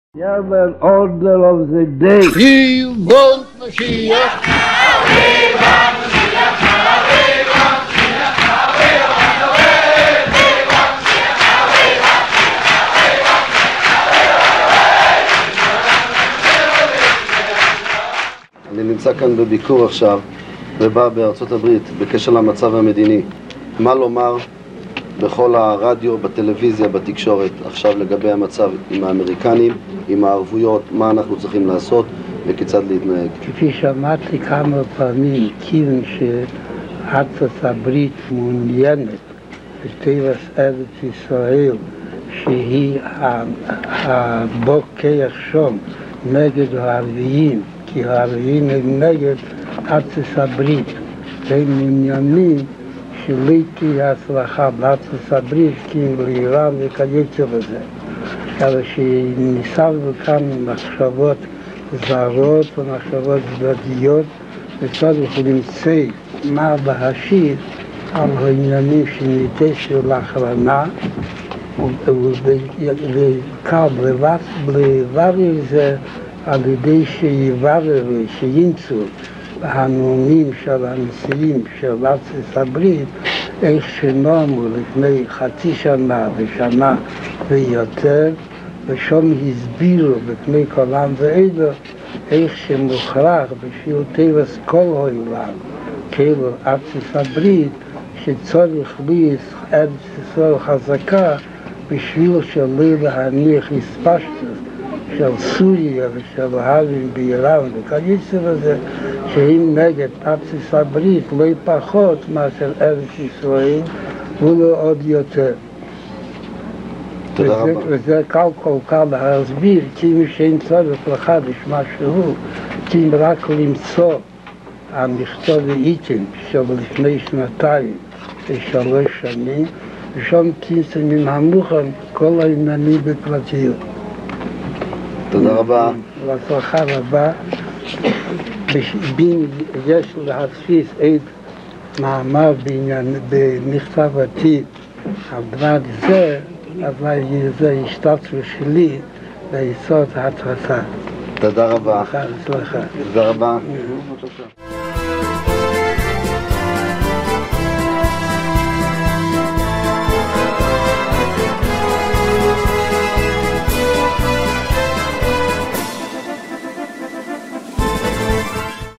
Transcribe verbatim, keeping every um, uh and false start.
You have an order of the day. He won't Mashiach. אני נמצא כאן בביקור עכשיו, ובא בארצות הברית, בקשר למצב המדיני. מה לומר בכל הרדיו, בטלוויזיה, בתקשורת, עכשיו לגבי המצב עם האמריקנים, עם הערבויות, מה אנחנו צריכים לעשות וכיצד להתנהג? כפי שאמרתי כמה פעמים, כיוון שארצות הברית מעוניינת בטבע ארץ ישראל, שהיא הבוקר שום נגד הערביים, כי הערבים הם נגד ארצות הברית, והם מעוניינים שלא תהיה הצלחה בארצות הברית, כי הם לאיראן וכיוצא בזה. אבל שניסחנו כאן מחשבות זרות ומחשבות צדדיות, וצריך למצוא מה להשיב על העניינים שניטשו לאחרונה, וקל לברר זה על ידי שיבררו, שימצאו הנאומים של הנשיאים של ארצות הברית, איך שנאמו לפני חצי שנה ושנה ויותר, ושם הסבירו בפני כל עם ועדה איך שמוכרח בשביל טבע כל העולם, כאילו ארצות הברית, שצריך להיות ארץ ישראל חזקה בשביל שלא להניח הספשטות של סוריה ושל הערבים באיראן וכיוצא בזה, שהם נגד ארצות הברית לא פחות מאשר ארץ ישראל ולא עוד יותר. תודה וזה, רבה. וזה קל כל כך להסביר, כאילו שאין צורך לחדש משהו, כי אם רק למצוא המכתב העיתון של לפני שנתיים ושלוש שנים, ושם תמצא מן המוכן כל העניינים בפרטיות. תודה רבה. להצלחה רבה. בין יש להדפיס את מאמר בעניין, במכתב עתיד על דבר זה, אבל זה השתתפות שלי ביסוד ההתרסה. תודה רבה. הצלחה. תודה רבה.